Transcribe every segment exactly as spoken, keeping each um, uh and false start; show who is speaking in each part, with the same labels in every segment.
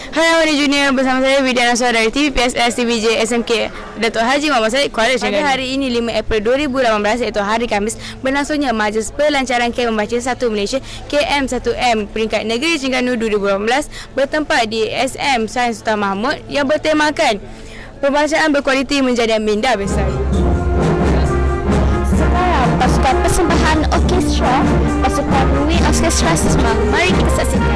Speaker 1: Hai AWANIJr, bersama saya Wind Orchestra dari T V P S S TVJer S M K Dato Haji Mohd Kuala Terengganu. Pada hari ini lima April dua ribu lapan belas iaitu hari Khamis, berlangsungnya majlis pelancaran Kem Membaca satu Malaysia K M satu M peringkat negeri Terengganu dua ribu lapan belas bertempat di S M Sains Sultan Mahmud yang bertemakan pembacaan berkualiti menjadi minda besar.
Speaker 2: Sekarang pasukan persembahan orkestra pasukan Wind Orchestra SESMA, mari kita saksikan.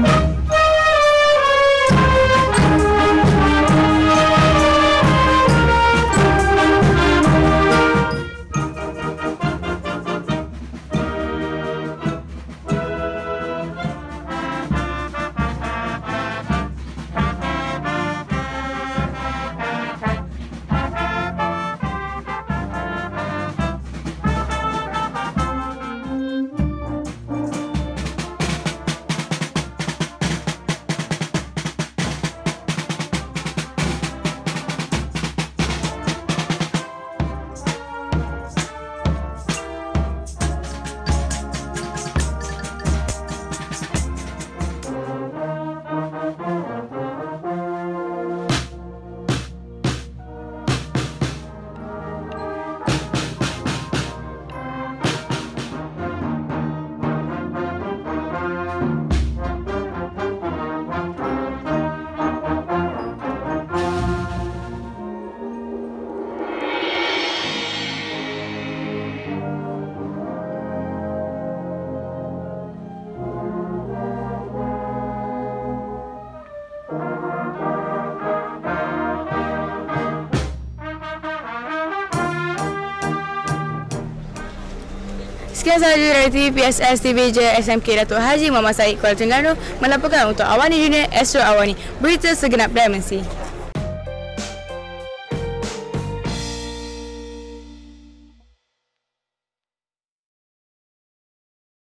Speaker 1: Sekian sahaja dari T V P S S TVJer S M K Dato Haji Mohd Kuala Terengganu melaporkan untuk AWANIJr Astro AWANI, berita segenap dimensi.